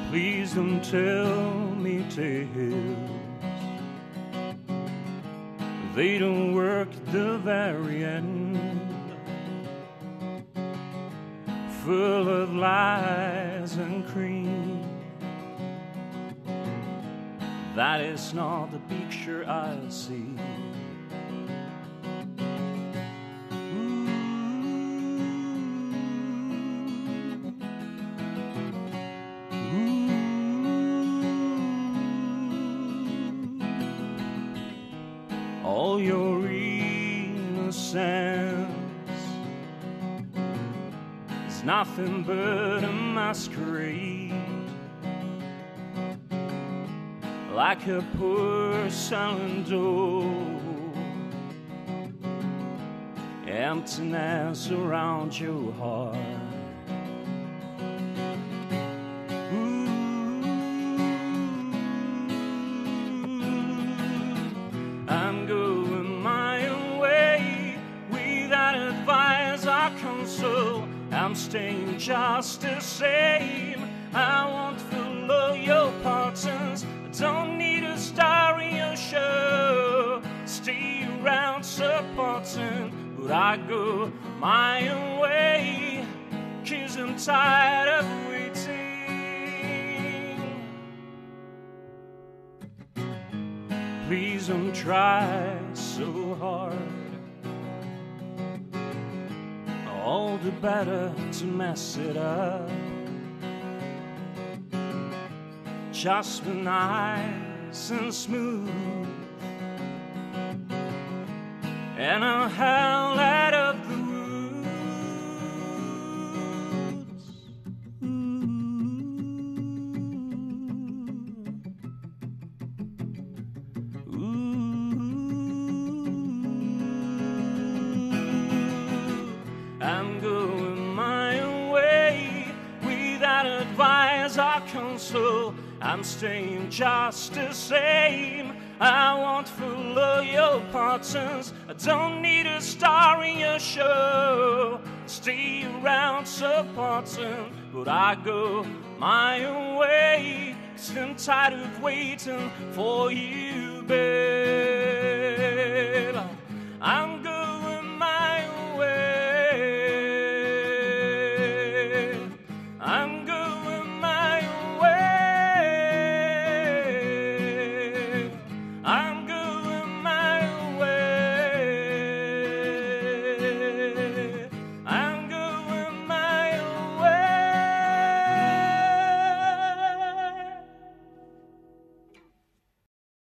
Please don't tell me tales. They don't work at the very end. Full of lies and cream. That is not the picture I see. All your innocence is nothing but a masquerade, like a porcelain door, emptiness around your heart. I'm going my own way without advice or counsel. I'm staying just the same. I won't follow your patterns. I don't need a star in your show. Stay around supporting, but I go my own way, 'cause I'm tired of waiting. Please don't try so hard. All the better to mess it up. Just be nice and smooth, and I'll howl out of the woods. I'm going my own way without advice or counsel. I'm staying just the same. I won't follow your patterns. I don't need a star in your show. Stay around supporting, but I go my own way, 'cause I'm tired of waiting for you, babe.